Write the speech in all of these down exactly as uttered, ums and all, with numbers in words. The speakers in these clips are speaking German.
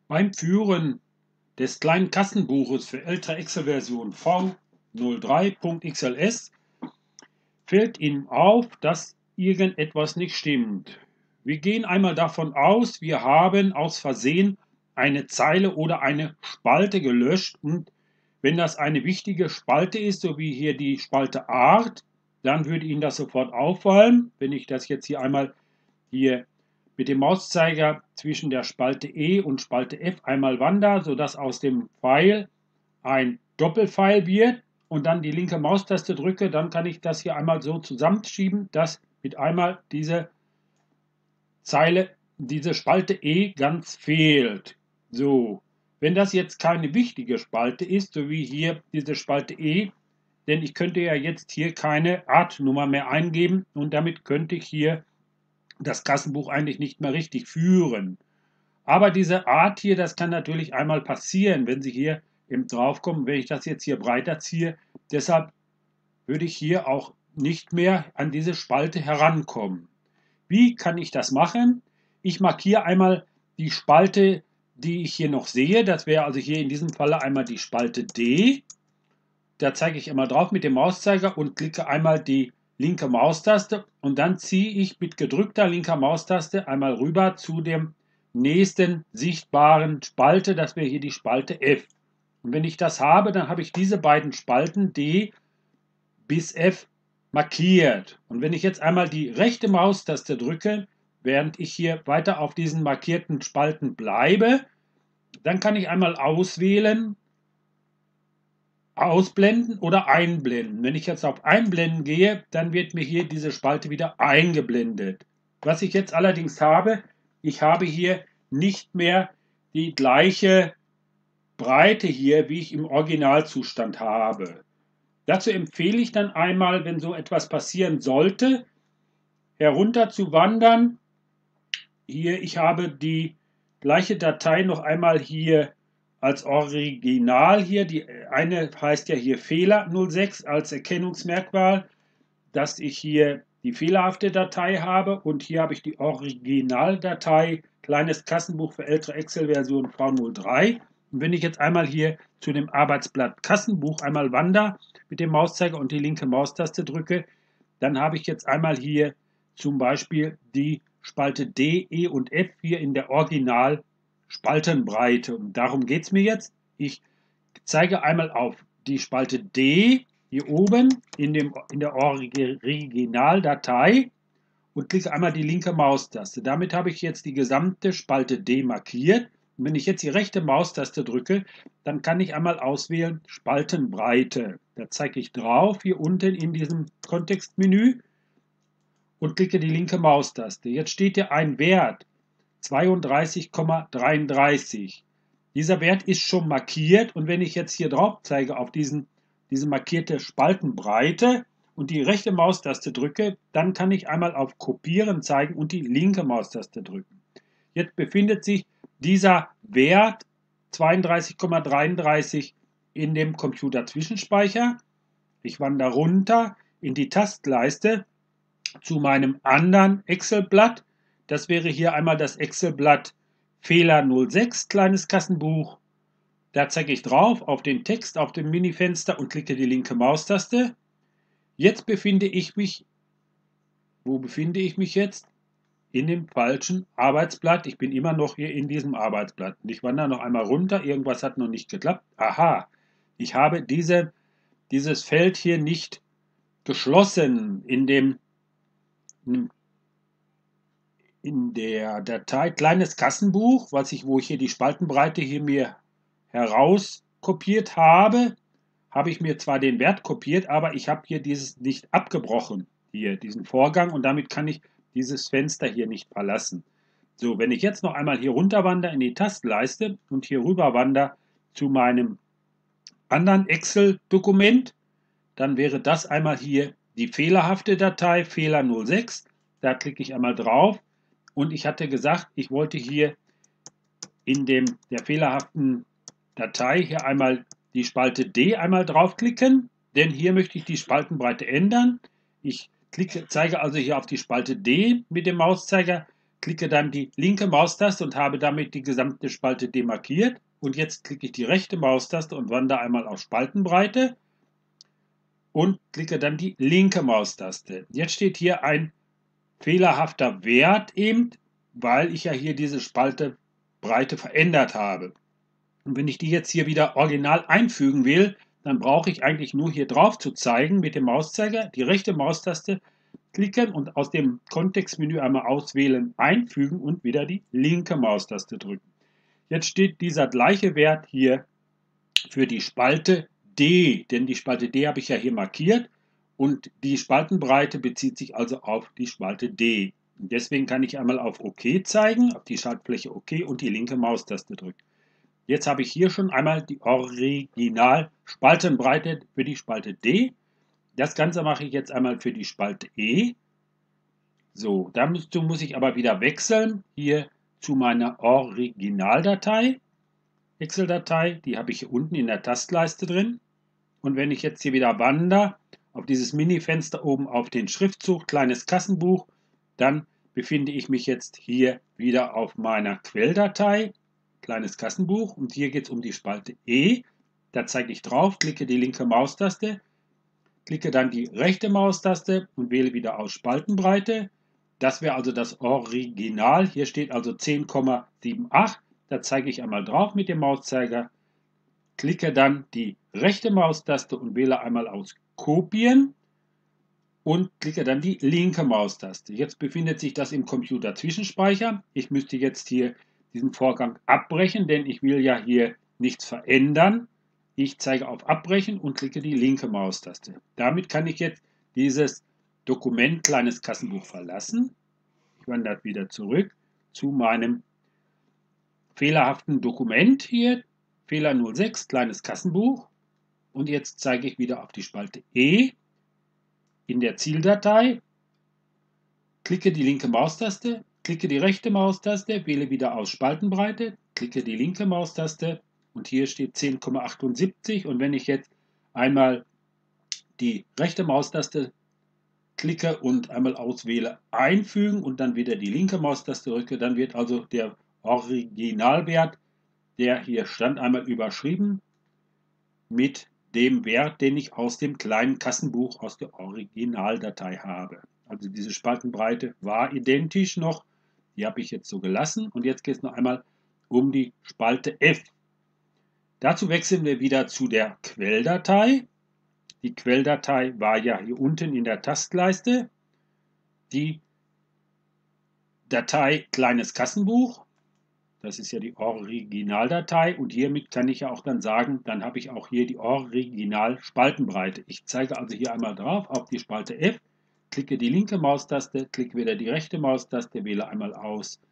Beim Führen des kleinen Kassenbuches für ältere Excel-Version V null drei Punkt X L S fällt Ihnen auf, dass irgendetwas nicht stimmt. Wir gehen einmal davon aus, wir haben aus Versehen eine Zeile oder eine Spalte gelöscht, und wenn das eine wichtige Spalte ist, so wie hier die Spalte Art, dann würde Ihnen das sofort auffallen. Wenn ich das jetzt hier einmal hier mit dem Mauszeiger zwischen der Spalte E und Spalte F einmal wandere, sodass aus dem Pfeil ein Doppelpfeil wird und dann die linke Maustaste drücke, dann kann ich das hier einmal so zusammenschieben, dass mit einmal diese Zeile, diese Spalte E ganz fehlt. So, wenn das jetzt keine wichtige Spalte ist, so wie hier diese Spalte E, denn ich könnte ja jetzt hier keine Artnummer mehr eingeben und damit könnte ich hier das Kassenbuch eigentlich nicht mehr richtig führen. Aber diese Art hier, das kann natürlich einmal passieren, wenn Sie hier eben draufkommen, wenn ich das jetzt hier breiter ziehe. Deshalb würde ich hier auch nicht mehr an diese Spalte herankommen. Wie kann ich das machen? Ich markiere einmal die Spalte, die ich hier noch sehe. Das wäre also hier in diesem Falle einmal die Spalte D. Da zeige ich einmal drauf mit dem Mauszeiger und klicke einmal die linke Maustaste und dann ziehe ich mit gedrückter linker Maustaste einmal rüber zu dem nächsten sichtbaren Spalte. Das wäre hier die Spalte F. Und wenn ich das habe, dann habe ich diese beiden Spalten D bis F markiert. Und wenn ich jetzt einmal die rechte Maustaste drücke, während ich hier weiter auf diesen markierten Spalten bleibe, dann kann ich einmal auswählen, ausblenden oder einblenden. Wenn ich jetzt auf Einblenden gehe, dann wird mir hier diese Spalte wieder eingeblendet. Was ich jetzt allerdings habe, ich habe hier nicht mehr die gleiche Breite hier, wie ich im Originalzustand habe. Dazu empfehle ich dann einmal, wenn so etwas passieren sollte, herunter zu wandern. Hier, ich habe die gleiche Datei noch einmal hier als Original hier. Die eine heißt ja hier Fehler null sechs als Erkennungsmerkmal, dass ich hier die fehlerhafte Datei habe, und hier habe ich die Originaldatei kleines Kassenbuch für ältere Excel-Version V null drei. Und wenn ich jetzt einmal hier zu dem Arbeitsblatt Kassenbuch einmal wandere mit dem Mauszeiger und die linke Maustaste drücke, dann habe ich jetzt einmal hier zum Beispiel die Spalte D, E und F hier in der Original Spaltenbreite. Und darum geht es mir jetzt. Ich zeige einmal auf die Spalte D hier oben in, dem, in der Originaldatei und klicke einmal die linke Maustaste. Damit habe ich jetzt die gesamte Spalte D markiert. Und wenn ich jetzt die rechte Maustaste drücke, dann kann ich einmal auswählen Spaltenbreite. Da zeige ich drauf hier unten in diesem Kontextmenü und klicke die linke Maustaste. Jetzt steht hier ein Wert zweiunddreißig Komma dreiunddreißig. Dieser Wert ist schon markiert, und wenn ich jetzt hier drauf zeige auf diesen, diese markierte Spaltenbreite und die rechte Maustaste drücke, dann kann ich einmal auf Kopieren zeigen und die linke Maustaste drücken. Jetzt befindet sich dieser Wert zweiunddreißig Komma dreiunddreißig in dem Computer-Zwischenspeicher. Ich wandere runter in die Tastleiste zu meinem anderen Excel-Blatt. Das wäre hier einmal das Excel-Blatt Fehler null sechs, kleines Kassenbuch. Da zeige ich drauf auf den Text auf dem Minifenster und klicke die linke Maustaste. Jetzt befinde ich mich, wo befinde ich mich jetzt? In dem falschen Arbeitsblatt. Ich bin immer noch hier in diesem Arbeitsblatt. Und ich wandere noch einmal runter. Irgendwas hat noch nicht geklappt. Aha, ich habe diese, dieses Feld hier nicht geschlossen in dem in der Datei kleines Kassenbuch, was ich, wo ich hier die Spaltenbreite hier mir herauskopiert habe, habe ich mir zwar den Wert kopiert, aber ich habe hier dieses nicht abgebrochen, hier diesen Vorgang, und damit kann ich dieses Fenster hier nicht verlassen. So, wenn ich jetzt noch einmal hier runter wandere in die Tastleiste und hier rüber wandere zu meinem anderen Excel-Dokument, dann wäre das einmal hier die fehlerhafte Datei Fehler null sechs. Da klicke ich einmal drauf. Und ich hatte gesagt, ich wollte hier in dem, der fehlerhaften Datei hier einmal die Spalte D einmal draufklicken, denn hier möchte ich die Spaltenbreite ändern. Ich klicke, zeige also hier auf die Spalte D mit dem Mauszeiger, klicke dann die linke Maustaste und habe damit die gesamte Spalte demarkiert. Und jetzt klicke ich die rechte Maustaste und wandere einmal auf Spaltenbreite und klicke dann die linke Maustaste. Jetzt steht hier ein fehlerhafter Wert eben, weil ich ja hier diese Spaltebreite verändert habe. Und wenn ich die jetzt hier wieder original einfügen will, dann brauche ich eigentlich nur hier drauf zu zeigen mit dem Mauszeiger, die rechte Maustaste klicken und aus dem Kontextmenü einmal auswählen, einfügen und wieder die linke Maustaste drücken. Jetzt steht dieser gleiche Wert hier für die Spalte D, denn die Spalte D habe ich ja hier markiert und die Spaltenbreite bezieht sich also auf die Spalte D. Und deswegen kann ich einmal auf OK zeigen, auf die Schaltfläche OK und die linke Maustaste drücken. Jetzt habe ich hier schon einmal die Original-Spaltenbreite für die Spalte D. Das Ganze mache ich jetzt einmal für die Spalte E. So, dazu muss ich aber wieder wechseln, hier zu meiner Originaldatei, Excel-Datei, die habe ich hier unten in der Tastleiste drin. Und wenn ich jetzt hier wieder wandere, auf dieses Mini-Fenster oben auf den Schriftzug, kleines Kassenbuch, dann befinde ich mich jetzt hier wieder auf meiner Quelldatei, kleines Kassenbuch, und hier geht es um die Spalte E. Da zeige ich drauf, klicke die linke Maustaste, klicke dann die rechte Maustaste und wähle wieder aus Spaltenbreite. Das wäre also das Original. Hier steht also zehn Komma achtzig. Da zeige ich einmal drauf mit dem Mauszeiger, klicke dann die rechte Maustaste und wähle einmal aus Kopieren und klicke dann die linke Maustaste. Jetzt befindet sich das im Computer Zwischenspeicher. Ich müsste jetzt hier diesen Vorgang abbrechen, denn ich will ja hier nichts verändern. Ich zeige auf Abbrechen und klicke die linke Maustaste. Damit kann ich jetzt dieses Dokument kleines Kassenbuch verlassen. Ich wandere wieder zurück zu meinem fehlerhaften Dokument hier. Fehler null sechs, kleines Kassenbuch. Und jetzt zeige ich wieder auf die Spalte E in der Zieldatei. Klicke die linke Maustaste, klicke die rechte Maustaste, wähle wieder aus Spaltenbreite, klicke die linke Maustaste und hier steht zehn Komma achtundsiebzig. Und wenn ich jetzt einmal die rechte Maustaste klicke und einmal auswähle einfügen und dann wieder die linke Maustaste drücke, dann wird also der Originalwert, der hier stand, einmal überschrieben mit dem Wert, den ich aus dem kleinen Kassenbuch aus der Originaldatei habe. Also diese Spaltenbreite war identisch noch, die habe ich jetzt so gelassen und jetzt geht es noch einmal um die Spalte F. Dazu wechseln wir wieder zu der Quelldatei. Die Quelldatei war ja hier unten in der Tastleiste. Die Datei kleines Kassenbuch. Das ist ja die Originaldatei und hiermit kann ich ja auch dann sagen, dann habe ich auch hier die Original-Spaltenbreite. Ich zeige also hier einmal drauf auf die Spalte F, klicke die linke Maustaste, klicke wieder die rechte Maustaste, wähle einmal aus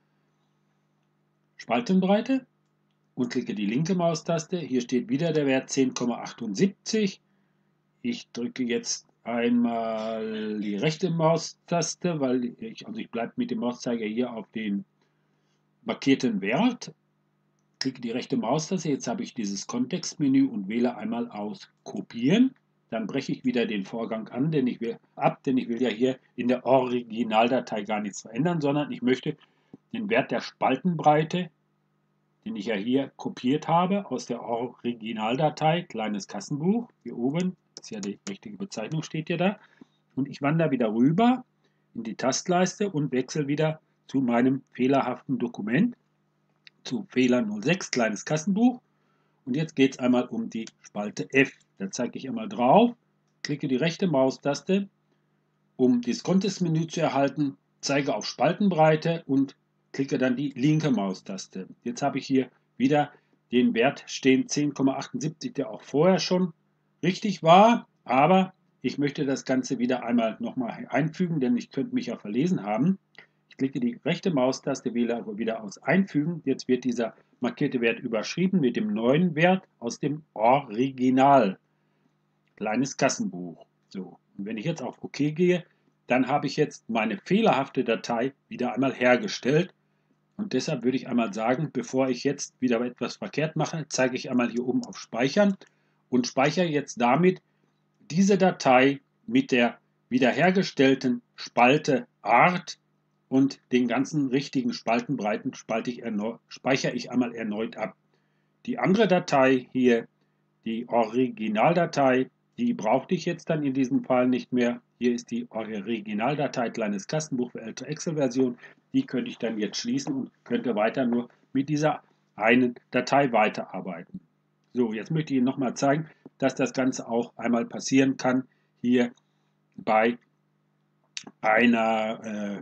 Spaltenbreite und klicke die linke Maustaste. Hier steht wieder der Wert zehn Komma achtundsiebzig. Ich drücke jetzt einmal die rechte Maustaste, weil ich, also ich bleibe mit dem Mauszeiger hier auf den markierten Wert, klicke die rechte Maustaste, jetzt habe ich dieses Kontextmenü und wähle einmal aus Kopieren. Dann breche ich wieder den Vorgang an, denn ich will ab, denn ich will ja hier in der Originaldatei gar nichts verändern, sondern ich möchte den Wert der Spaltenbreite, den ich ja hier kopiert habe aus der Originaldatei, kleines Kassenbuch, hier oben, ist ja die richtige Bezeichnung, steht ja da, und ich wandere wieder rüber in die Tastleiste und wechsle wieder zu meinem fehlerhaften Dokument, zu Fehler null sechs, kleines Kassenbuch. Und jetzt geht es einmal um die Spalte F. Da zeige ich einmal drauf, klicke die rechte Maustaste, um das Kontextmenü zu erhalten, zeige auf Spaltenbreite und klicke dann die linke Maustaste. Jetzt habe ich hier wieder den Wert stehen zehn Komma achtundsiebzig, der auch vorher schon richtig war, aber ich möchte das Ganze wieder einmal nochmal einfügen, denn ich könnte mich ja verlesen haben. Ich klicke die rechte Maustaste, wähle aber wieder aus Einfügen. Jetzt wird dieser markierte Wert überschrieben mit dem neuen Wert aus dem Original. Kleines Kassenbuch. So, und wenn ich jetzt auf OK gehe, dann habe ich jetzt meine fehlerhafte Datei wieder einmal hergestellt. Und deshalb würde ich einmal sagen, bevor ich jetzt wieder etwas verkehrt mache, zeige ich einmal hier oben auf Speichern und speichere jetzt damit diese Datei mit der wiederhergestellten Spalte Art und den ganzen richtigen Spaltenbreiten spalte ich speichere ich einmal erneut ab. Die andere Datei hier, die Originaldatei, die brauchte ich jetzt dann in diesem Fall nicht mehr. Hier ist die Originaldatei, kleines Kassenbuch für ältere Excel-Version. Die könnte ich dann jetzt schließen und könnte weiter nur mit dieser einen Datei weiterarbeiten. So, jetzt möchte ich Ihnen nochmal zeigen, dass das Ganze auch einmal passieren kann hier bei einer, äh,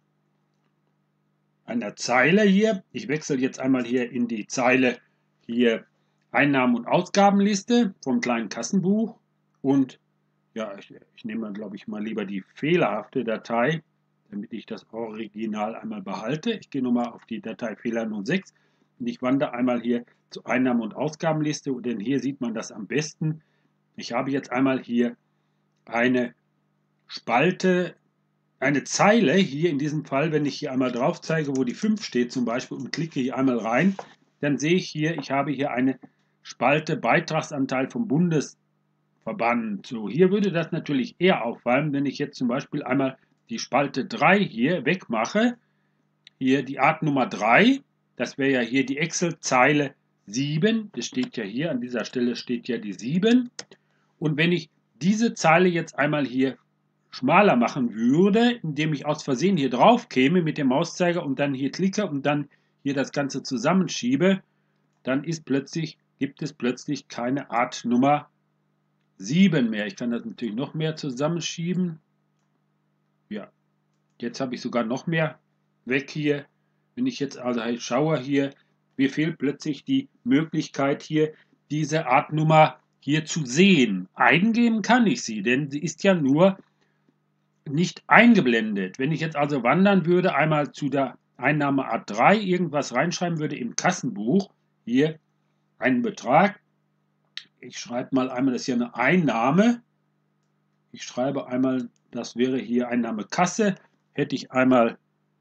einer Zeile hier. Ich wechsle jetzt einmal hier in die Zeile hier Einnahmen- und Ausgabenliste vom kleinen Kassenbuch und ja, ich, ich nehme glaube ich mal lieber die fehlerhafte Datei, damit ich das Original einmal behalte. Ich gehe nochmal auf die Datei Fehler null sechs und ich wandere einmal hier zur Einnahmen- und Ausgabenliste, denn hier sieht man das am besten. Ich habe jetzt einmal hier eine Spalte, eine Zeile, hier in diesem Fall, wenn ich hier einmal drauf zeige, wo die fünf steht zum Beispiel und klicke hier einmal rein, dann sehe ich hier, ich habe hier eine Spalte Beitragsanteil vom Bundesverband. So, hier würde das natürlich eher auffallen, wenn ich jetzt zum Beispiel einmal die Spalte drei hier wegmache, hier die Artnummer drei, das wäre ja hier die Excel-Zeile sieben, das steht ja hier, an dieser Stelle steht ja die sieben. Und wenn ich diese Zeile jetzt einmal hier schmaler machen würde, indem ich aus Versehen hier drauf käme mit dem Mauszeiger und dann hier klicke und dann hier das Ganze zusammenschiebe, dann ist plötzlich, gibt es plötzlich keine Art Nummer sieben mehr. Ich kann das natürlich noch mehr zusammenschieben. Ja, jetzt habe ich sogar noch mehr weg hier. Wenn ich jetzt also schaue hier, mir fehlt plötzlich die Möglichkeit hier, diese Art Nummer hier zu sehen. Eingeben kann ich sie, denn sie ist ja nur nicht eingeblendet. Wenn ich jetzt also wandern würde, einmal zu der Einnahmeart drei irgendwas reinschreiben würde im Kassenbuch, hier einen Betrag. Ich schreibe mal einmal, das ist hier eine Einnahme. Ich schreibe einmal, das wäre hier Einnahme Kasse, hätte ich einmal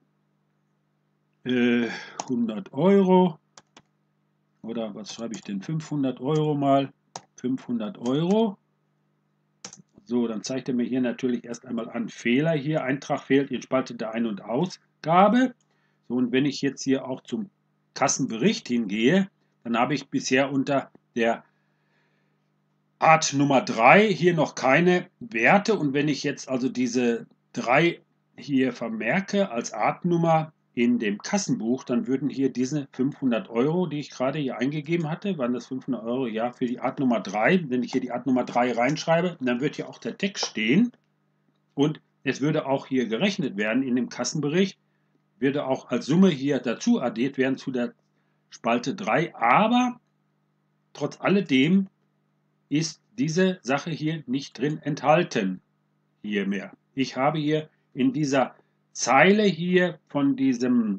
äh, hundert Euro oder was schreibe ich denn, fünfhundert Euro mal fünfhundert Euro. So, dann zeigt er mir hier natürlich erst einmal an Fehler. Hier Eintrag fehlt in Spalte der Ein- und Ausgabe. So, und wenn ich jetzt hier auch zum Kassenbericht hingehe, dann habe ich bisher unter der Art Nummer drei hier noch keine Werte. Und wenn ich jetzt also diese drei hier vermerke als Artnummer in dem Kassenbuch, dann würden hier diese fünfhundert Euro, die ich gerade hier eingegeben hatte, waren das fünfhundert Euro, ja, für die Art Nummer drei. Wenn ich hier die Art Nummer drei reinschreibe, dann wird hier auch der Text stehen und es würde auch hier gerechnet werden in dem Kassenbericht, würde auch als Summe hier dazu addiert werden zu der Spalte drei, aber trotz alledem ist diese Sache hier nicht drin enthalten. Hier mehr. Ich habe hier in dieser Zeile hier von diesem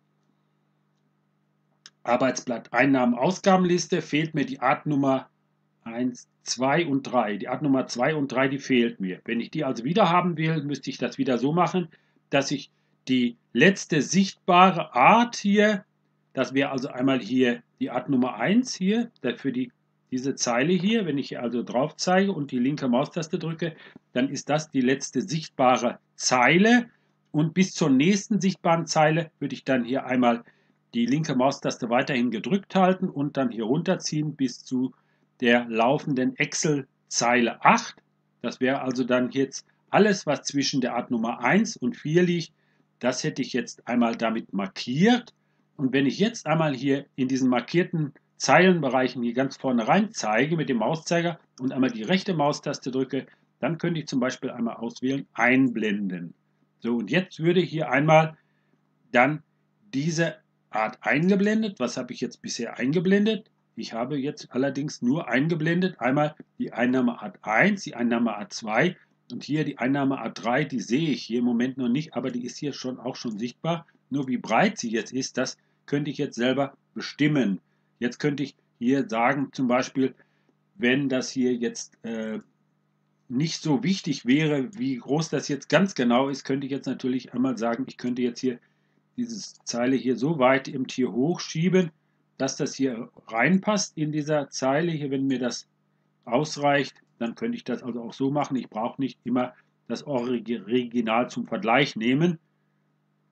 Arbeitsblatt Einnahmen-Ausgabenliste fehlt mir die Artnummer eins, zwei und drei. Die Artnummer zwei und drei, die fehlt mir. Wenn ich die also wieder haben will, müsste ich das wieder so machen, dass ich die letzte sichtbare Art hier, das wäre also einmal hier die Artnummer eins hier, für die, diese Zeile hier, wenn ich hier also drauf zeige und die linke Maustaste drücke, dann ist das die letzte sichtbare Zeile und bis zur nächsten sichtbaren Zeile würde ich dann hier einmal die linke Maustaste weiterhin gedrückt halten und dann hier runterziehen bis zu der laufenden Excel-Zeile acht. Das wäre also dann jetzt alles, was zwischen der Art Nummer eins und vier liegt. Das hätte ich jetzt einmal damit markiert. Und wenn ich jetzt einmal hier in diesen markierten Zeilenbereichen hier ganz vorne rein zeige mit dem Mauszeiger und einmal die rechte Maustaste drücke, dann könnte ich zum Beispiel einmal auswählen, einblenden. So, und jetzt würde hier einmal dann diese Art eingeblendet. Was habe ich jetzt bisher eingeblendet? Ich habe jetzt allerdings nur eingeblendet einmal die Einnahmeart eins, die Einnahmeart zwei und hier die Einnahmeart drei, die sehe ich hier im Moment noch nicht, aber die ist hier schon auch schon sichtbar. Nur wie breit sie jetzt ist, das könnte ich jetzt selber bestimmen. Jetzt könnte ich hier sagen, zum Beispiel, wenn das hier jetzt äh, nicht so wichtig wäre, wie groß das jetzt ganz genau ist, könnte ich jetzt natürlich einmal sagen, ich könnte jetzt hier diese Zeile hier so weit im Tier hochschieben, dass das hier reinpasst in dieser Zeile hier, wenn mir das ausreicht, dann könnte ich das also auch so machen. Ich brauche nicht immer das Original zum Vergleich nehmen.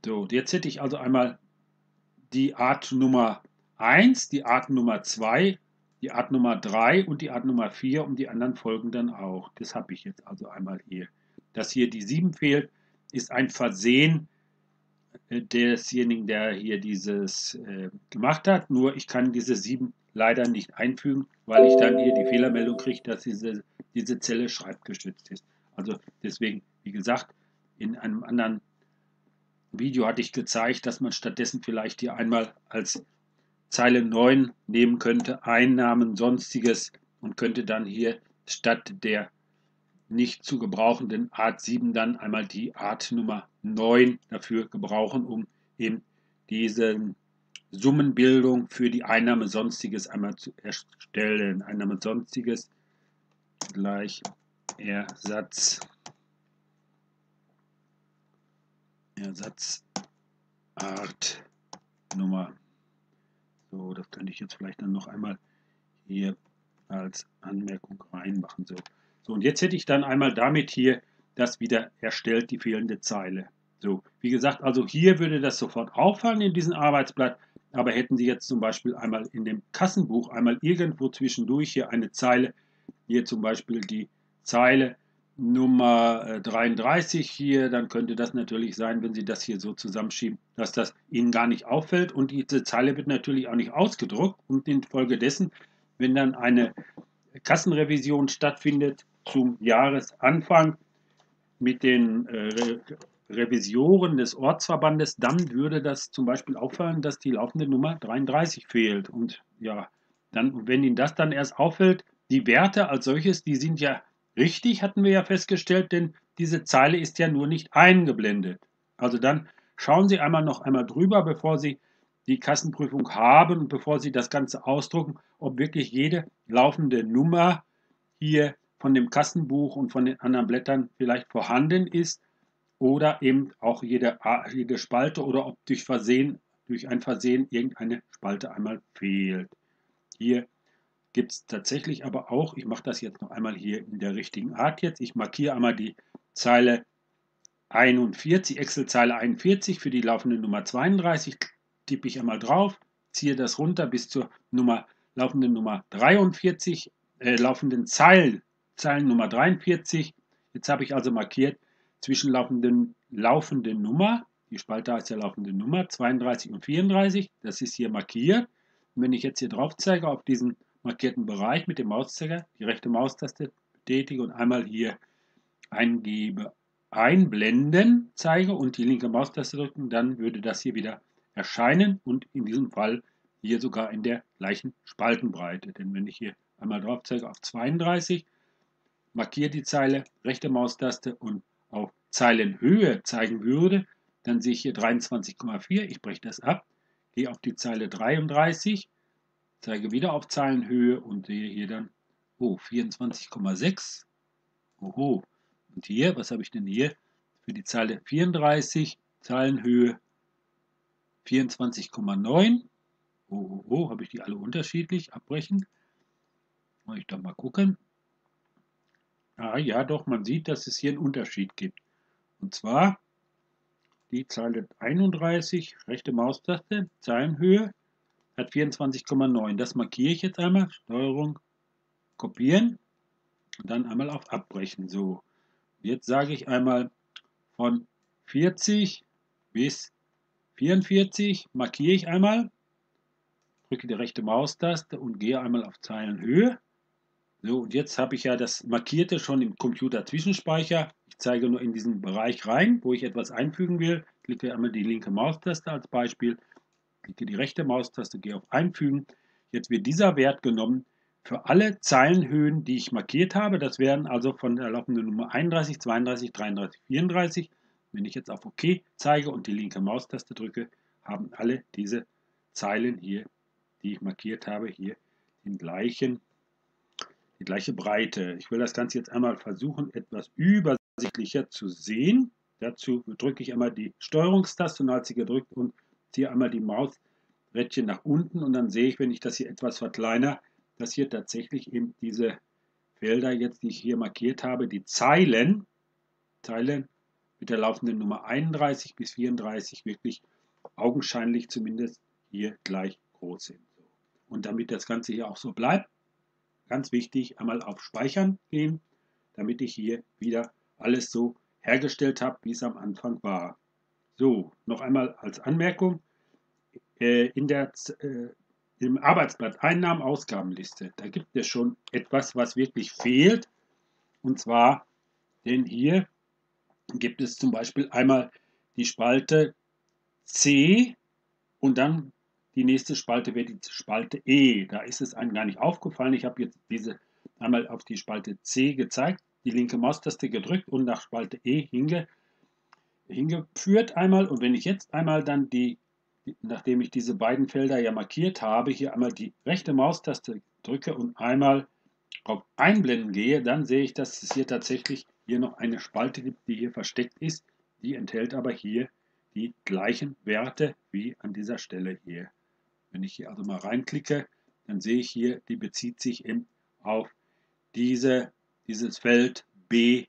So, jetzt hätte ich also einmal die Art Nummer eins, die Art Nummer zwei, die Art Nummer drei und die Art Nummer vier und die anderen folgen dann auch. Das habe ich jetzt also einmal hier. Dass hier die sieben fehlt, ist ein Versehen desjenigen, der hier dieses äh, gemacht hat. Nur ich kann diese sieben leider nicht einfügen, weil ich dann hier die Fehlermeldung kriege, dass diese, diese Zelle schreibgestützt ist. Also deswegen, wie gesagt, in einem anderen Video hatte ich gezeigt, dass man stattdessen vielleicht hier einmal als Zeile neun nehmen könnte, Einnahmen, Sonstiges und könnte dann hier statt der nicht zu gebrauchenden Art sieben dann einmal die Art Nummer neun dafür gebrauchen, um eben diese Summenbildung für die Einnahme Sonstiges einmal zu erstellen. Einnahme Sonstiges gleich Ersatz. Ersatzart Nummer. So, das könnte ich jetzt vielleicht dann noch einmal hier als Anmerkung reinmachen. So. So, und jetzt hätte ich dann einmal damit hier das wieder erstellt, die fehlende Zeile. So, wie gesagt, also hier würde das sofort auffallen in diesem Arbeitsblatt, aber hätten Sie jetzt zum Beispiel einmal in dem Kassenbuch einmal irgendwo zwischendurch hier eine Zeile, hier zum Beispiel die Zeile Nummer dreiunddreißig hier, dann könnte das natürlich sein, wenn Sie das hier so zusammenschieben, dass das Ihnen gar nicht auffällt und diese Zeile wird natürlich auch nicht ausgedruckt und infolgedessen, wenn dann eine Kassenrevision stattfindet zum Jahresanfang mit den äh, Revisoren des Ortsverbandes, dann würde das zum Beispiel auffallen, dass die laufende Nummer dreiunddreißig fehlt. Und ja, dann, wenn Ihnen das dann erst auffällt, die Werte als solches, die sind ja richtig, hatten wir ja festgestellt, denn diese Zeile ist ja nur nicht eingeblendet. Also dann schauen Sie einmal noch einmal drüber, bevor Sie die Kassenprüfung haben und bevor Sie das Ganze ausdrucken, ob wirklich jede laufende Nummer hier von dem Kassenbuch und von den anderen Blättern vielleicht vorhanden ist oder eben auch jede, jede Spalte oder ob durch Versehen, durch ein Versehen irgendeine Spalte einmal fehlt. Hier gibt es tatsächlich aber auch, ich mache das jetzt noch einmal hier in der richtigen Art jetzt, ich markiere einmal die Zeile einundvierzig, Excel-Zeile einundvierzig für die laufende Nummer zweiunddreißig, tippe ich einmal drauf, ziehe das runter bis zur Nummer, laufenden Nummer dreiundvierzig, äh, laufenden Zeilen, Zeilen Nummer dreiundvierzig. Jetzt habe ich also markiert zwischen laufenden, laufenden Nummer, die Spalte heißt ja laufende Nummer, zweiunddreißig und vierunddreißig, das ist hier markiert. Und wenn ich jetzt hier drauf zeige auf diesen markierten Bereich mit dem Mauszeiger, die rechte Maustaste betätige und einmal hier eingebe, einblenden zeige und die linke Maustaste drücken, dann würde das hier wieder erscheinen und in diesem Fall hier sogar in der gleichen Spaltenbreite. Denn wenn ich hier einmal drauf zeige auf zweiunddreißig, markiere die Zeile, rechte Maustaste und auf Zeilenhöhe zeigen würde, dann sehe ich hier dreiundzwanzig Komma vier, ich breche das ab, gehe auf die Zeile dreiunddreißig, zeige wieder auf Zeilenhöhe und sehe hier dann, oh, vierundzwanzig Komma sechs, oho, und hier, was habe ich denn hier? Für die Zeile vierunddreißig, Zeilenhöhe vierundzwanzig Komma neun. Oh, oh, oh, habe ich die alle unterschiedlich? Abbrechen. Muss ich doch mal gucken. Ah ja, doch, man sieht, dass es hier einen Unterschied gibt. Und zwar die Zeile einunddreißig, rechte Maustaste, Zeilenhöhe, hat vierundzwanzig Komma neun. Das markiere ich jetzt einmal. Steuerung, kopieren und dann einmal auf Abbrechen. So, jetzt sage ich einmal von vierzig bis vierundvierzig, markiere ich einmal, drücke die rechte Maustaste und gehe einmal auf Zeilenhöhe. So, und jetzt habe ich ja das Markierte schon im Computer-Zwischenspeicher. Ich zeige nur in diesen Bereich rein, wo ich etwas einfügen will. Klicke einmal die linke Maustaste als Beispiel, klicke die rechte Maustaste, gehe auf Einfügen. Jetzt wird dieser Wert genommen für alle Zeilenhöhen, die ich markiert habe. Das wären also von der laufenden Nummer einunddreißig, zweiunddreißig, dreiunddreißig, vierunddreißig. Wenn ich jetzt auf OK zeige und die linke Maustaste drücke, haben alle diese Zeilen hier, die ich markiert habe, hier den gleichen, die gleiche Breite. Ich will das Ganze jetzt einmal versuchen, etwas übersichtlicher zu sehen. Dazu drücke ich einmal die Steuerungstaste und halte sie gedrückt und ziehe einmal die Mausrädchen nach unten und dann sehe ich, wenn ich das hier etwas verkleinere, dass hier tatsächlich eben diese Felder jetzt, die ich hier markiert habe, die Zeilen, Zeilen mit der laufenden Nummer einunddreißig bis vierunddreißig wirklich augenscheinlich zumindest hier gleich groß sind. Und damit das Ganze hier auch so bleibt, ganz wichtig, einmal auf Speichern gehen, damit ich hier wieder alles so hergestellt habe, wie es am Anfang war. So, noch einmal als Anmerkung, äh, in der, äh, im Arbeitsblatt Einnahmen-Ausgabenliste, da gibt es schon etwas, was wirklich fehlt, und zwar, denn hier gibt es zum Beispiel einmal die Spalte C und dann die nächste Spalte wäre die Spalte E. Da ist es einem gar nicht aufgefallen. Ich habe jetzt diese einmal auf die Spalte C gezeigt, die linke Maustaste gedrückt und nach Spalte E hinge, hingeführt einmal. Und wenn ich jetzt einmal dann die, nachdem ich diese beiden Felder ja markiert habe, hier einmal die rechte Maustaste drücke und einmal auf Einblenden gehe, dann sehe ich, dass es hier tatsächlich hier noch eine Spalte gibt, die hier versteckt ist. Die enthält aber hier die gleichen Werte wie an dieser Stelle hier. Wenn ich hier also mal reinklicke, dann sehe ich hier, die bezieht sich eben auf diese, dieses Feld B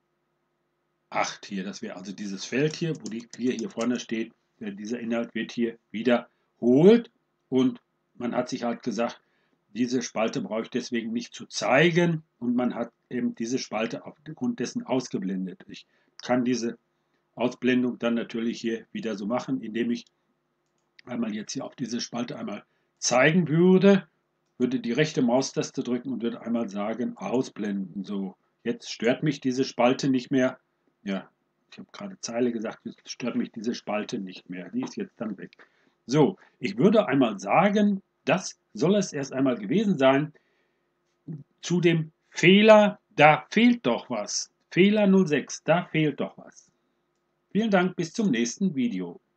acht hier. Das wäre also dieses Feld hier, wo die vier hier vorne steht. Dieser Inhalt wird hier wiederholt und man hat sich halt gesagt, diese Spalte brauche ich deswegen nicht zu zeigen und man hat eben diese Spalte aufgrund dessen ausgeblendet. Ich kann diese Ausblendung dann natürlich hier wieder so machen, indem ich einmal jetzt hier auf diese Spalte einmal zeigen würde, würde die rechte Maustaste drücken und würde einmal sagen, ausblenden. So, jetzt stört mich diese Spalte nicht mehr. Ja, ich habe gerade Zeile gesagt, jetzt stört mich diese Spalte nicht mehr. Die ist jetzt dann weg. So, ich würde einmal sagen, das soll es erst einmal gewesen sein. Zu dem Fehler, da fehlt doch was. Fehler null sechs, da fehlt doch was. Vielen Dank, bis zum nächsten Video.